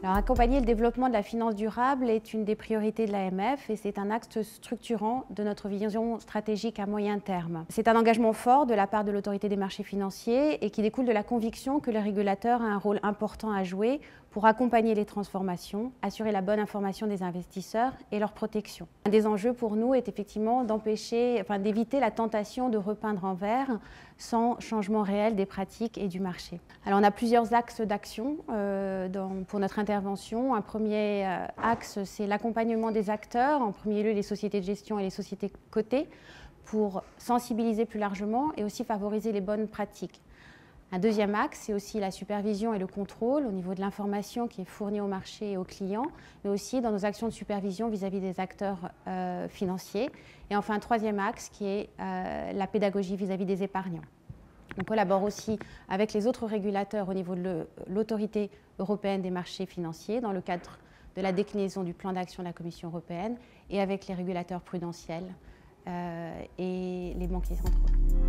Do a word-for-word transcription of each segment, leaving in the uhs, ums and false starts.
Alors, accompagner le développement de la finance durable est une des priorités de l'A M F et c'est un axe structurant de notre vision stratégique à moyen terme. C'est un engagement fort de la part de l'autorité des marchés financiers et qui découle de la conviction que le régulateur a un rôle important à jouer pour accompagner les transformations, assurer la bonne information des investisseurs et leur protection. Un des enjeux pour nous est effectivement d'empêcher, enfin, d'éviter la tentation de repeindre en vert sans changement réel des pratiques et du marché. Alors on a plusieurs axes d'action euh, pour notre intervention. Un premier euh, axe, c'est l'accompagnement des acteurs, en premier lieu les sociétés de gestion et les sociétés cotées, pour sensibiliser plus largement et aussi favoriser les bonnes pratiques. Un deuxième axe, c'est aussi la supervision et le contrôle au niveau de l'information qui est fournie au marché et aux clients, mais aussi dans nos actions de supervision vis-à-vis des acteurs euh, financiers. Et enfin, un troisième axe qui est euh, la pédagogie vis-à-vis des épargnants. On collabore aussi avec les autres régulateurs au niveau de l'autorité européenne des marchés financiers dans le cadre de la déclinaison du plan d'action de la Commission européenne et avec les régulateurs prudentiels euh, et les banquiers centraux.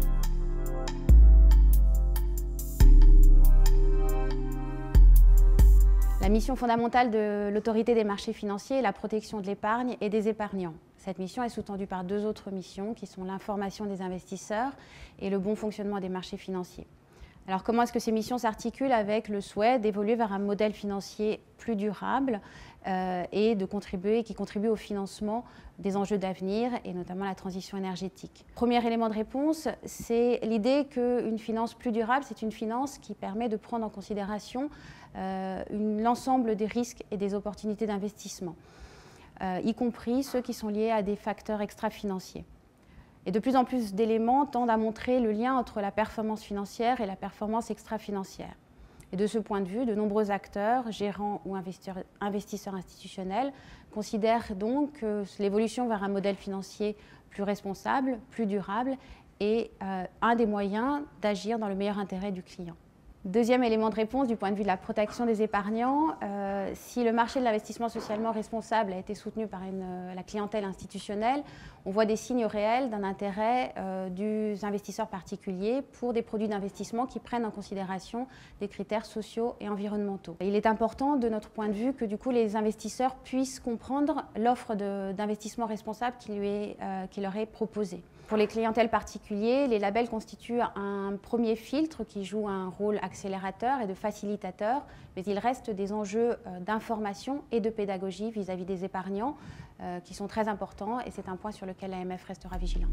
La mission fondamentale de l'autorité des marchés financiers est la protection de l'épargne et des épargnants. Cette mission est sous-tendue par deux autres missions qui sont l'information des investisseurs et le bon fonctionnement des marchés financiers. Alors comment est-ce que ces missions s'articulent avec le souhait d'évoluer vers un modèle financier plus durable euh, et de contribuer, qui contribue au financement des enjeux d'avenir et notamment la transition énergétique? Premier élément de réponse, c'est l'idée qu'une finance plus durable, c'est une finance qui permet de prendre en considération euh, l'ensemble des risques et des opportunités d'investissement, euh, y compris ceux qui sont liés à des facteurs extra-financiers. Et de plus en plus d'éléments tendent à montrer le lien entre la performance financière et la performance extra-financière. Et de ce point de vue, de nombreux acteurs, gérants ou investisseurs, investisseurs institutionnels considèrent donc que l'évolution vers un modèle financier plus responsable, plus durable est euh, un des moyens d'agir dans le meilleur intérêt du client. Deuxième élément de réponse du point de vue de la protection des épargnants, euh, si le marché de l'investissement socialement responsable a été soutenu par une, euh, la clientèle institutionnelle, on voit des signes réels d'un intérêt euh, des investisseurs particuliers pour des produits d'investissement qui prennent en considération des critères sociaux et environnementaux. Il est important de notre point de vue que du coup les investisseurs puissent comprendre l'offre d'investissement responsable qui, lui est, euh, qui leur est proposée. Pour les clientèles particuliers, les labels constituent un premier filtre qui joue un rôle accélérateur et de facilitateur, mais il reste des enjeux d'information et de pédagogie vis-à-vis des épargnants euh, qui sont très importants et c'est un point sur lequel l'A M F restera vigilante.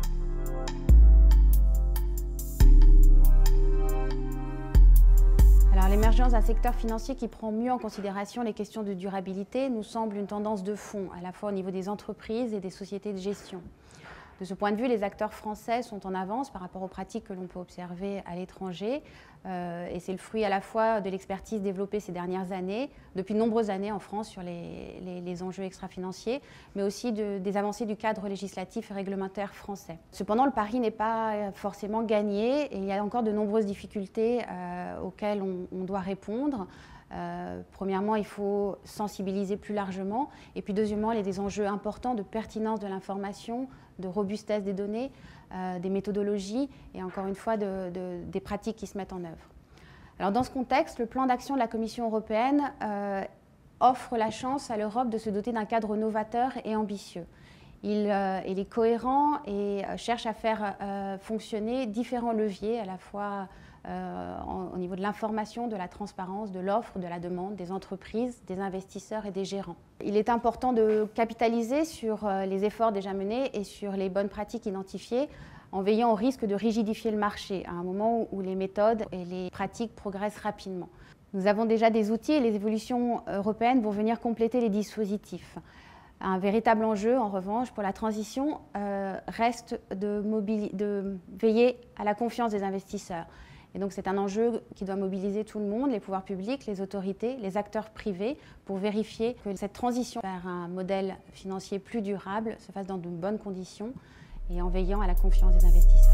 Alors, l'émergence d'un secteur financier qui prend mieux en considération les questions de durabilité nous semble une tendance de fond, à la fois au niveau des entreprises et des sociétés de gestion. De ce point de vue, les acteurs français sont en avance par rapport aux pratiques que l'on peut observer à l'étranger euh, et c'est le fruit à la fois de l'expertise développée ces dernières années, depuis de nombreuses années en France sur les, les, les enjeux extra-financiers, mais aussi de, des avancées du cadre législatif et réglementaire français. Cependant, le pari n'est pas forcément gagné et il y a encore de nombreuses difficultés euh, auxquelles on, on doit répondre. Euh, premièrement, il faut sensibiliser plus largement et puis deuxièmement, il y a des enjeux importants de pertinence de l'information, de robustesse des données, euh, des méthodologies et encore une fois de, de, des pratiques qui se mettent en œuvre. Alors dans ce contexte, le plan d'action de la Commission européenne euh, offre la chance à l'Europe de se doter d'un cadre novateur et ambitieux. Il, euh, il est cohérent et euh, cherche à faire euh, fonctionner différents leviers à la fois Euh, au niveau de l'information, de la transparence, de l'offre, de la demande, des entreprises, des investisseurs et des gérants. Il est important de capitaliser sur euh, les efforts déjà menés et sur les bonnes pratiques identifiées en veillant au risque de rigidifier le marché à un moment où, où les méthodes et les pratiques progressent rapidement. Nous avons déjà des outils et les évolutions européennes vont venir compléter les dispositifs. Un véritable enjeu, en revanche, pour la transition euh, reste de, de veiller à la confiance des investisseurs. Et donc c'est un enjeu qui doit mobiliser tout le monde, les pouvoirs publics, les autorités, les acteurs privés, pour vérifier que cette transition vers un modèle financier plus durable se fasse dans de bonnes conditions et en veillant à la confiance des investisseurs.